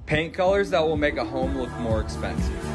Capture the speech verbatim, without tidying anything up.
Paint colors that will make a home look more expensive.